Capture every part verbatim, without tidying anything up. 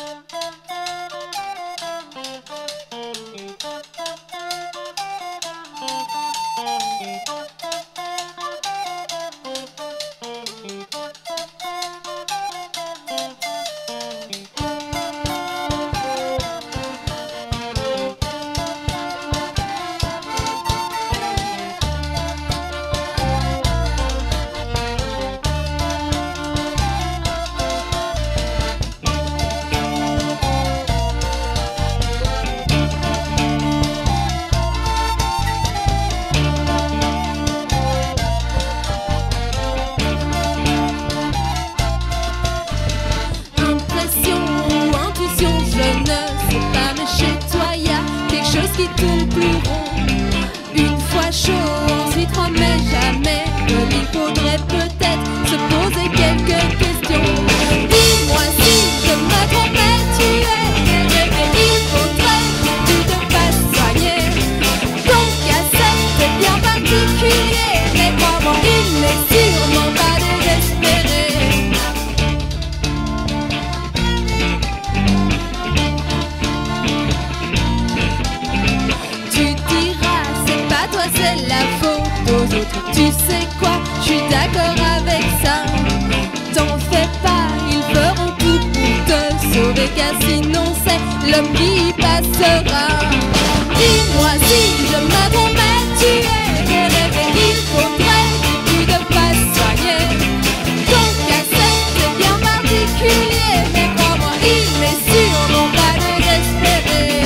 Qui tourne plus rond. Une fois chaud, ensuite froid, mais jamais. Comme il faudrait peut-être se poser quelques questions. Dis-moi si je me trompais, tu es rêvé, il faudrait que tu te fasses soigner. Ton cassette est bien particulier, mais crois-moi, il n'est sûrement pas désespéré. C'est la faute aux autres, tu sais quoi, je suis d'accord avec ça. T'en fais pas, ils feront tout pour te sauver, car sinon c'est l'homme qui passera. Dis-moi si je me trompais, tu es rêvé, il faudrait que tu te fasses soigner. Ton cassette est bien particulier, mais crois-moi, il n'est sûrement pas désespéré.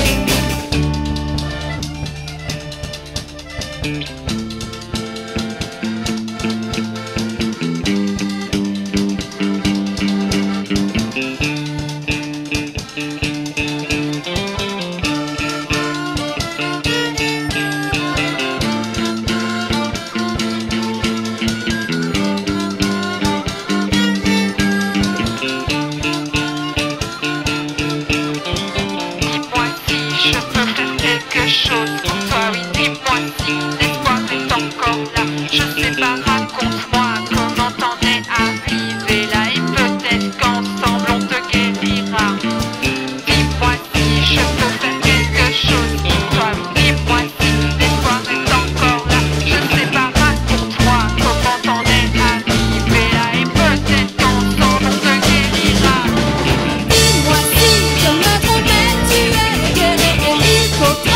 Chose pour toi, oui, dis-moi si l'espoir est encore là. Je sais pas, raconte-moi comment t'en es arrivé là, et peut-être qu'ensemble on te guérira. Dis-moi si je peux faire quelque chose pour toi, oui, dis-moi si l'espoir est encore là. Je sais pas, raconte-moi comment t'en es arrivé là, et peut-être qu'ensemble on te guérira. Dis-moi si je me trompais, tu es guéri et il faudrait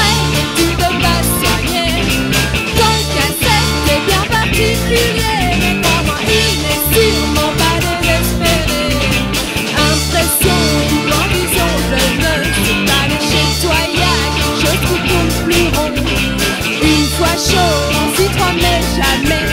mais crois-moi, il n'est sûrement pas désespéré. Impression ou ambition, je ne sais pas, mais chez toi y'a quelque chose qui tourne plus rond. Une fois chaud, ensuite froid, mais jamais.